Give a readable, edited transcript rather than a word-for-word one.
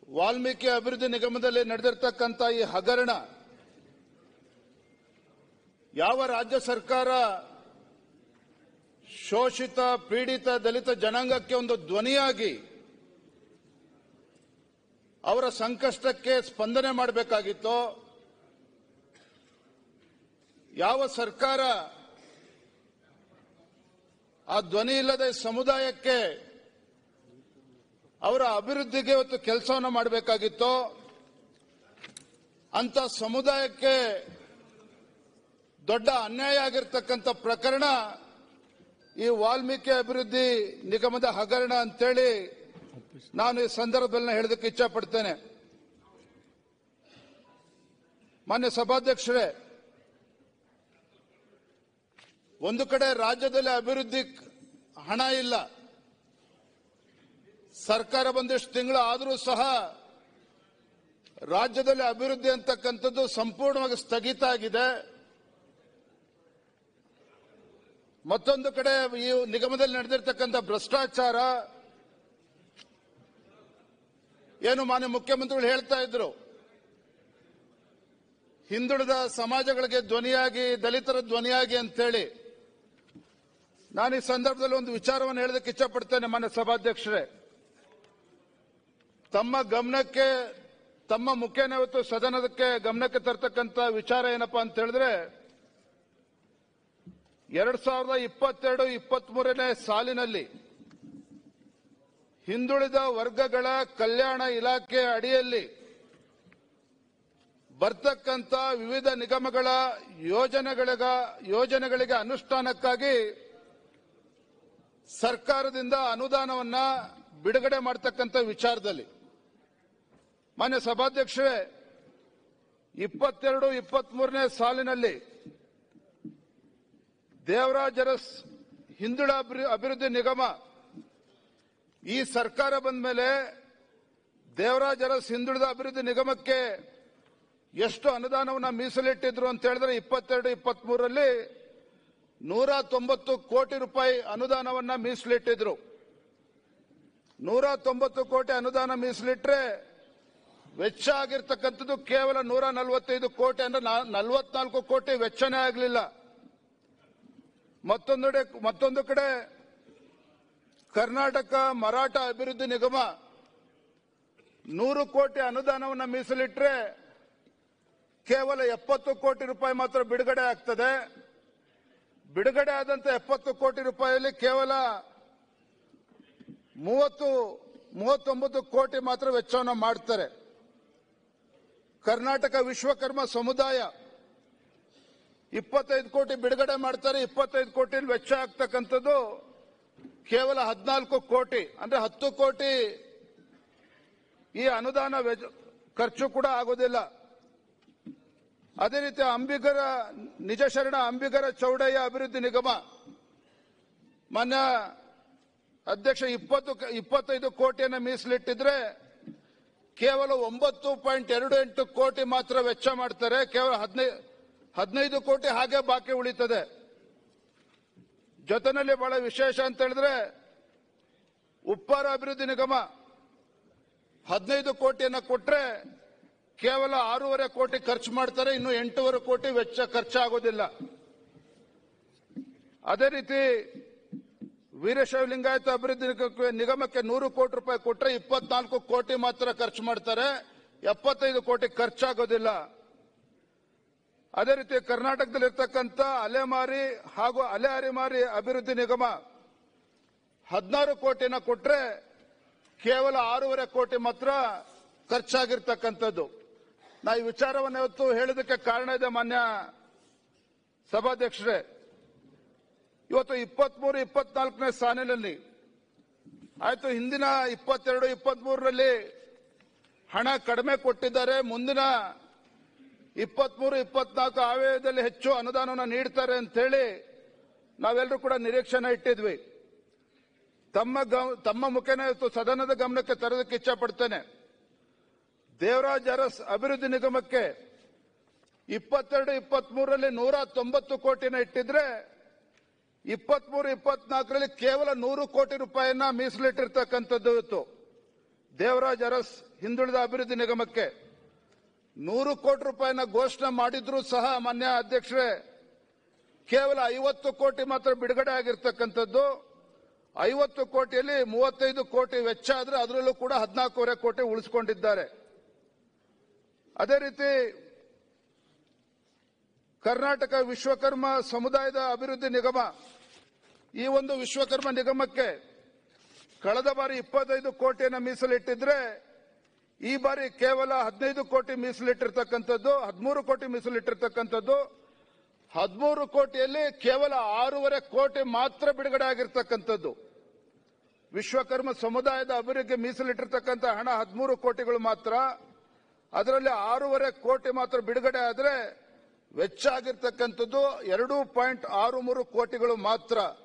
ವಾಲ್ಮೀಕಿ ಅಭಿವೃದ್ಧಿ ನಿಗಮದಲ್ಲಿ ನಡೆದಿರ್ತಕ್ಕಂಥ ಈ ಹಗರಣ ಯಾವ ರಾಜ್ಯ ಸರ್ಕಾರ ಶೋಷಿತ ಪೀಡಿತ ದಲಿತ ಜನಾಂಗಕ್ಕೆ ಒಂದು ಧ್ವನಿಯಾಗಿ ಅವರ ಸಂಕಷ್ಟಕ್ಕೆ ಸ್ಪಂದನೆ ಮಾಡಬೇಕಾಗಿತ್ತೋ, ಯಾವ ಸರ್ಕಾರ ಆ ಧ್ವನಿ ಇಲ್ಲದೆ ಸಮುದಾಯಕ್ಕೆ ಅವರ ಅಭಿವೃದ್ಧಿಗೆ ಇವತ್ತು ಕೆಲಸವನ್ನು ಮಾಡಬೇಕಾಗಿತ್ತೋ ಅಂತ ಸಮುದಾಯಕ್ಕೆ ದೊಡ್ಡ ಅನ್ಯಾಯ ಆಗಿರ್ತಕ್ಕಂಥ ಪ್ರಕರಣ ಈ ವಾಲ್ಮೀಕಿ ಅಭಿವೃದ್ಧಿ ನಿಗಮದ ಹಗರಣ ಅಂತೇಳಿ ನಾನು ಈ ಸಂದರ್ಭದಲ್ಲಿ ಹೇಳೋದಕ್ಕೆ ಇಚ್ಛೆ ಪಡ್ತೇನೆ. ಮಾನ್ಯ ಸಭಾಧ್ಯಕ್ಷರೇ, ಒಂದು ಕಡೆ ರಾಜ್ಯದಲ್ಲಿ ಅಭಿವೃದ್ಧಿ ಹಣ ಇಲ್ಲ, ಸರ್ಕಾರ ಬಂದಿಷ್ಟು ತಿಂಗಳು ಆದರೂ ಸಹ ರಾಜ್ಯದಲ್ಲಿ ಅಭಿವೃದ್ಧಿ ಅಂತಕ್ಕಂಥದ್ದು ಸಂಪೂರ್ಣವಾಗಿ ಸ್ಥಗಿತ ಆಗಿದೆ. ಮತ್ತೊಂದು ಕಡೆ ಈ ನಿಗಮದಲ್ಲಿ ನಡೆದಿರ್ತಕ್ಕಂಥ ಭ್ರಷ್ಟಾಚಾರ ಏನು ಮಾನ್ಯ ಮುಖ್ಯಮಂತ್ರಿಗಳು ಹೇಳ್ತಾ ಇದ್ರು, ಹಿಂದುಳಿದ ಸಮಾಜಗಳಿಗೆ ಧ್ವನಿಯಾಗಿ, ದಲಿತರ ಧ್ವನಿಯಾಗಿ ಅಂತೇಳಿ. ನಾನು ಈ ಸಂದರ್ಭದಲ್ಲಿ ಒಂದು ವಿಚಾರವನ್ನು ಹೇಳೋದಕ್ಕೆ ಇಚ್ಛಪಡ್ತೇನೆ. ಮಾನ್ಯ ಸಭಾಧ್ಯಕ್ಷರೇ, ತಮ್ಮ ಗಮನಕ್ಕೆ, ತಮ್ಮ ಮುಖ್ಯನ ಇವತ್ತು ಸದನಕ್ಕೆ ಗಮನಕ್ಕೆ ತರ್ತಕ್ಕಂಥ ವಿಚಾರ ಏನಪ್ಪಾ ಅಂತ ಹೇಳಿದ್ರೆ, 2022-23ನೇ ಸಾಲಿನಲ್ಲಿ ಹಿಂದುಳಿದ ವರ್ಗಗಳ ಕಲ್ಯಾಣ ಇಲಾಖೆ ಅಡಿಯಲ್ಲಿ ಬರ್ತಕ್ಕಂಥ ವಿವಿಧ ನಿಗಮಗಳ ಯೋಜನೆಗಳಿಗೆ ಅನುಷ್ಠಾನಕ್ಕಾಗಿ ಸರ್ಕಾರದಿಂದ ಅನುದಾನವನ್ನ ಬಿಡುಗಡೆ ಮಾಡತಕ್ಕಂಥ ವಿಚಾರದಲ್ಲಿ ಮಾನ್ಯ ಸಭಾಧ್ಯಕ್ಷರೇ, 22-23ನೇ ಸಾಲಿನಲ್ಲಿ ದೇವರಾಜ ಅರಸ್ ಹಿಂದುಳಿದ ಅಭಿವೃದ್ಧಿ ನಿಗಮ ಈ ಸರ್ಕಾರ ಬಂದ ಮೇಲೆ ದೇವರಾಜ ಅರಸ್ ಹಿಂದುಳಿದ ಅಭಿವೃದ್ಧಿ ನಿಗಮಕ್ಕೆ ಎಷ್ಟು ಅನುದಾನವನ್ನು ಮೀಸಲಿಟ್ಟಿದ್ರು ಅಂತ ಹೇಳಿದ್ರೆ 22-23ರಲ್ಲಿ 190 ಕೋಟಿ ರೂಪಾಯಿ ಅನುದಾನವನ್ನ ಮೀಸಲಿಟ್ಟಿದ್ರು. 190 ಕೋಟಿ ಅನುದಾನ ಮೀಸಲಿಟ್ರೆ ವೆಚ್ಚ ಆಗಿರ್ತಕ್ಕಂಥದ್ದು ಕೇವಲ 145 ಕೋಟಿ, ಅಂದ್ರೆ 44 ಕೋಟಿ ವೆಚ್ಚನೇ ಆಗಲಿಲ್ಲ. ಮತ್ತೊಂದು ಕಡೆ ಕರ್ನಾಟಕ ಮರಾಠ ಅಭಿವೃದ್ಧಿ ನಿಗಮ 100 ಕೋಟಿ ಅನುದಾನವನ್ನು ಮೀಸಲಿಟ್ರೆ ಕೇವಲ 70 ಕೋಟಿ ರೂಪಾಯಿ ಮಾತ್ರ ಬಿಡುಗಡೆ ಆಗ್ತದೆ. ಬಿಡುಗಡೆ ಆದಂತ 70 ಕೋಟಿ ರೂಪಾಯಿಯಲ್ಲಿ ಕೇವಲ 39 ಕೋಟಿ ಮಾತ್ರ ವೆಚ್ಚವನ್ನು ಮಾಡ್ತಾರೆ. ಕರ್ನಾಟಕ ವಿಶ್ವಕರ್ಮ ಸಮುದಾಯ 25 ಕೋಟಿ ಬಿಡುಗಡೆ ಮಾಡ್ತಾರೆ. 25 ಕೋಟಿ ವೆಚ್ಚ ಆಗ್ತಕ್ಕಂಥದ್ದು ಕೇವಲ 14 ಕೋಟಿ, ಅಂದ್ರೆ 10 ಕೋಟಿ ಈ ಅನುದಾನ ಖರ್ಚು ಕೂಡ ಆಗೋದಿಲ್ಲ. ಅದೇ ರೀತಿ ನಿಜ ಶರಣ ಅಂಬಿಗರ ಚೌಡಯ್ಯ ಅಭಿವೃದ್ಧಿ ನಿಗಮ ಮಾನ್ಯ ಅಧ್ಯಕ್ಷ 25 ಕೋಟಿಯನ್ನು ಮೀಸಲಿಟ್ಟಿದ್ರೆ ಕೇವಲ 9.28 ಕೋಟಿ ಮಾತ್ರ ವೆಚ್ಚ ಮಾಡ್ತಾರೆ. ಕೇವಲ 15 ಕೋಟಿ ಹಾಗೆ ಬಾಕಿ ಉಳಿತದೆ. ಜೊತೆಯಲ್ಲಿ ಬಹಳ ವಿಶೇಷ ಅಂತ ಹೇಳಿದ್ರೆ ಉಪ್ಪಾರ ಅಭಿವೃದ್ಧಿ ನಿಗಮ 15 ಕೋಟಿಯನ್ನು ಕೊಟ್ರೆ ಕೇವಲ 6.5 ಕೋಟಿ ಖರ್ಚು ಮಾಡ್ತಾರೆ. ಇನ್ನು 8.5 ಕೋಟಿ ವೆಚ್ಚ ಖರ್ಚಾಗೋದಿಲ್ಲ. ಅದೇ ರೀತಿ ವೀರಶೈವ ಲಿಂಗಾಯತ ಅಭಿವೃದ್ಧಿ ನಿಗಮಕ್ಕೆ 100 ಕೋಟಿ ರೂಪಾಯಿ ಕೊಟ್ರೆ 24 ಕೋಟಿ ಮಾತ್ರ ಖರ್ಚು ಮಾಡ್ತಾರೆ. 75 ಕೋಟಿ ಖರ್ಚಾಗೋದಿಲ್ಲ. ಅದೇ ರೀತಿ ಕರ್ನಾಟಕದಲ್ಲಿರ್ತಕ್ಕಂಥ ಅಲೆಮಾರಿ ಹಾಗೂ ಅಲೆ ಅರೆಮಾರಿ ಅಭಿವೃದ್ಧಿ ನಿಗಮ 16 ಕೋಟಿನ ಕೊಟ್ರೆ ಕೇವಲ 6.5 ಕೋಟಿ ಮಾತ್ರ ಖರ್ಚಾಗಿರ್ತಕ್ಕಂಥದ್ದು. ನಾ ಈ ವಿಚಾರವನ್ನು ಇವತ್ತು ಹೇಳೋದಕ್ಕೆ ಕಾರಣ ಇದೆ ಮಾನ್ಯ ಸಭಾಧ್ಯಕ್ಷರೇ. ಇವತ್ತು 23-24ನೇ ಸಾಲಿನಲ್ಲಿ ಆಯ್ತು, ಹಿಂದಿನ 22-23ರಲ್ಲಿ ಹಣ ಕಡಿಮೆ ಕೊಟ್ಟಿದ್ದಾರೆ, ಮುಂದಿನ 23-24 ಆಯವ್ಯಯದಲ್ಲಿ ಹೆಚ್ಚು ಅನುದಾನವನ್ನು ನೀಡ್ತಾರೆ ಅಂತ ಹೇಳಿ ನಾವೆಲ್ಲರೂ ಕೂಡ ನಿರೀಕ್ಷೆನ ಇಟ್ಟಿದ್ವಿ. ತಮ್ಮ ಮುಖೇನ ಇವತ್ತು ಸದನದ ಗಮನಕ್ಕೆ ತರೋದಕ್ಕೆ ಇಚ್ಛೆ ಪಡ್ತೇನೆ. ದೇವರಾಜ ಅರಸ್ ಅಭಿವೃದ್ಧಿ ನಿಗಮಕ್ಕೆ 22-23ರಲ್ಲಿ 190 ಕೋಟಿನ ಇಟ್ಟಿದ್ರೆ 23-24ರಲ್ಲಿ ಕೇವಲ 100 ಕೋಟಿ ರೂಪಾಯಿಯನ್ನ ಮೀಸಲಿಟ್ಟಿರ್ತಕ್ಕಂಥದ್ದು ಇತ್ತು. ದೇವರಾಜ್ ಅರಸ್ ಹಿಂದುಳಿದ ಅಭಿವೃದ್ಧಿ ನಿಗಮಕ್ಕೆ 100 ಕೋಟಿ ರೂಪಾಯಿನ ಘೋಷಣೆ ಮಾಡಿದ್ರೂ ಸಹ ಮಾನ್ಯ ಅಧ್ಯಕ್ಷರೇ ಕೇವಲ 50 ಕೋಟಿ ಮಾತ್ರ ಬಿಡುಗಡೆ ಆಗಿರ್ತಕ್ಕಂಥದ್ದು. 50 ಕೋಟಿಯಲ್ಲಿ 35 ಕೋಟಿ ವೆಚ್ಚ ಆದ್ರೆ ಅದರಲ್ಲೂ ಕೂಡ 14.5 ಕೋಟಿ ಉಳಿಸಿಕೊಂಡಿದ್ದಾರೆ. ಅದೇ ರೀತಿ ಕರ್ನಾಟಕ ವಿಶ್ವಕರ್ಮ ಸಮುದಾಯದ ಅಭಿವೃದ್ಧಿ ನಿಗಮ, ಈ ಒಂದು ವಿಶ್ವಕರ್ಮ ನಿಗಮಕ್ಕೆ ಕಳೆದ ಬಾರಿ 25 ಕೋಟಿಯನ್ನು ಮೀಸಲಿಟ್ಟಿದ್ರೆ ಈ ಬಾರಿ ಕೇವಲ 15 ಕೋಟಿ ಮೀಸಲಿಟ್ಟಿರ್ತಕ್ಕಂಥದ್ದು, 13 ಕೋಟಿ ಮೀಸಲಿಟ್ಟಿರ್ತಕ್ಕಂಥದ್ದು. 13 ಕೋಟಿಯಲ್ಲಿ ಕೇವಲ 6.5 ಕೋಟಿ ಮಾತ್ರ ಬಿಡುಗಡೆ ಆಗಿರ್ತಕ್ಕಂಥದ್ದು. ವಿಶ್ವಕರ್ಮ ಸಮುದಾಯದ ಅಭಿವೃದ್ಧಿಗೆ ಮೀಸಲಿಟ್ಟಿರ್ತಕ್ಕಂಥ ಹಣ 13 ಕೋಟಿಗಳು ಮಾತ್ರ. ಅದರಲ್ಲಿ 6.5 ಕೋಟಿ ಮಾತ್ರ ಬಿಡುಗಡೆ ಆದರೆ ವೆಚ್ಚ ಆಗಿರ್ತಕ್ಕಂಥದ್ದು 2.63 ಕೋಟಿಗಳು ಮಾತ್ರ.